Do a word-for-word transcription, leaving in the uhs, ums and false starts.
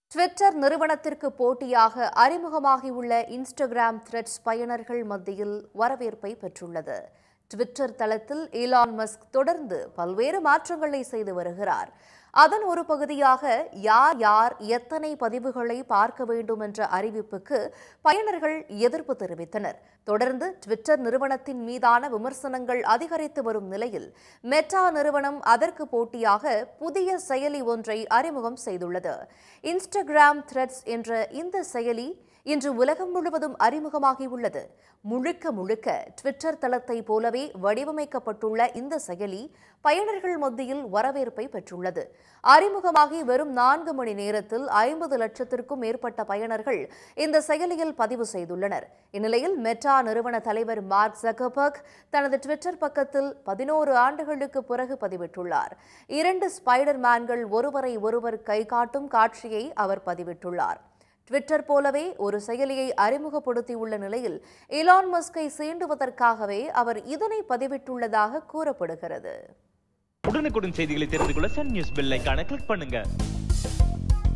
Twitter நிறுவனத்திற்கு போட்டியாக அறிமுகமாகியுள்ள Instagram threads பயனர்கள் மத்தியில் வரவேற்பை பெற்றுள்ளது. ட்விட்டர் தளத்தில் ஈலான் மஸ்க் தொடர்ந்து பல்வேறு மாற்றங்களை செய்து வருகிறார். அதன் ஒரு பகுதியாக யார் யார் எத்தனை பதிவுகளை பார்க்க வேண்டும் என்ற அறிவிப்புக்கு பயனர்கள் எதிர்ப்பு தெரிவித்தனர். தொடர்ந்து ட்விட்டர் நிறுவனத்தின் மீதான விமர்சனங்கள் அதிகரித்து வரும் நிலையில் மெட்டா நிறுவனம் அதற்கு போட்டியாக புதிய செயலி ஒன்றை அறிமுகம் செய்துள்ளது. இன்ஸ்டாகிராம் த்ரெட்ஸ் என்ற இந்த செயலி இன்று உலகம் முழுவதும் அறிமுகமாகியுள்ளது. முழுக்க முழுக்க ட்விட்டர் தளத்தை போலவே வடிவமைக்கப்பட்டுள்ள இந்த செயலி பயனர்கள் மத்தியில் வரவேற்பை பெற்றுள்ளது. அறிமுகமாகி வெறும் நான்கு மணி நேரத்தில் ஐம்பது லட்சத்திற்கும் மேற்பட்ட பயனர்கள் இந்த செயலியில் பதிவு செய்துள்ளனர். இந்நிலையில் மெட்டா நிறுவன தலைவர் மார்க் ஜக்கர்பர்க் தனது ட்விட்டர் பக்கத்தில் பதினோரு ஆண்டுகளுக்கு பிறகு பதிவிட்டுள்ளார். இரண்டு ஸ்பைடர் மேன்கள் ஒருவரை ஒருவர் கை காட்டும் காட்சியை அவர் பதிவிட்டுள்ளார். ட்விட்டர் போலவே ஒரு செயலியை அறிமுகப்படுத்தியுள்ள நிலையில் ஈலான் மஸ்கை சீண்டுவதற்காகவே அவர் இதனை பதிவிட்டுள்ளதாக கூறப்படுகிறது. உடனுக்குடன் செய்திகளை தெரிந்து கொள்ள சன் நியூஸ் பெல் ஐகானை கிளிக் பண்ணுங்க.